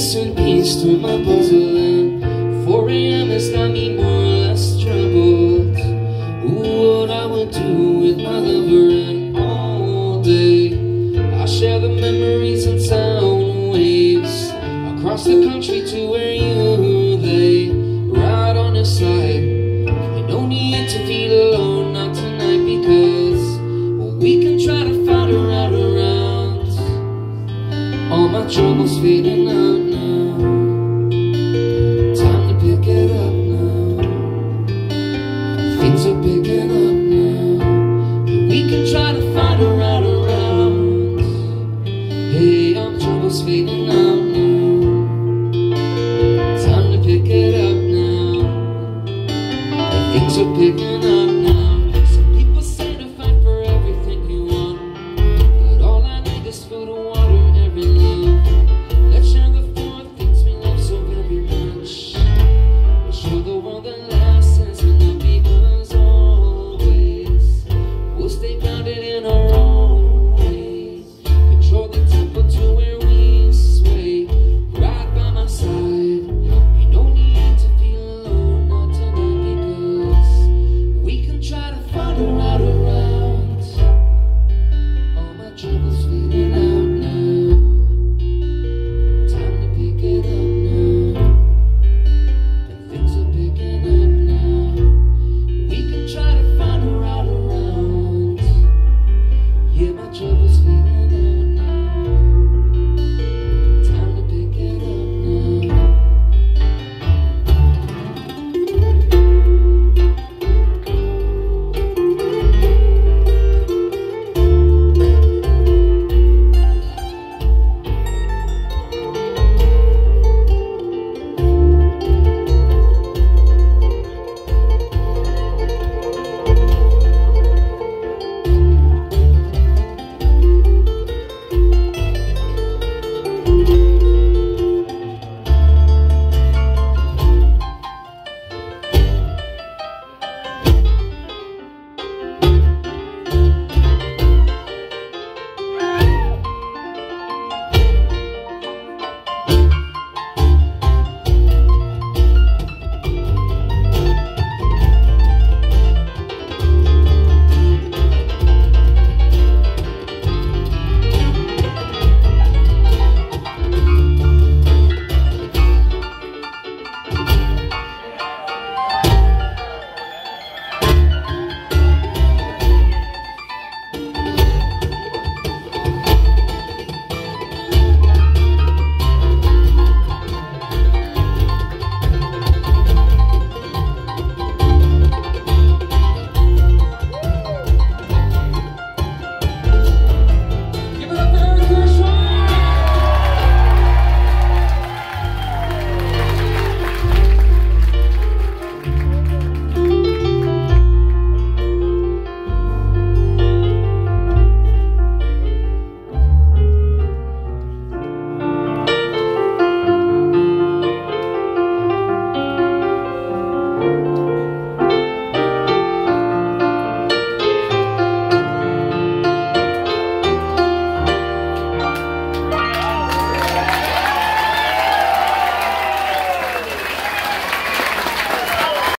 sweet peace to my puzzling. 4 a.m. has got me more or less troubled. Ooh, what I would do with my lover and all day. I share the memories and sound waves across the country to where you lay, right on his side. And no need to feel alone, not tonight, because we can try to fight her out around. All my troubles fading out now. Time to pick it up now. Things are picking up now. We can try to fight her out around. Hey, all my troubles fading out now. Time to pick it up now. Things are picking up now. Some people say to fight for everything you want, but all I need is food and water, every love. Let's share the 4 things we love so very much. We'll show the world that